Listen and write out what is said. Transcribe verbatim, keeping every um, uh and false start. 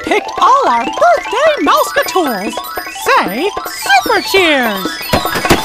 picked all our birthday Mouseketools. Say super cheers!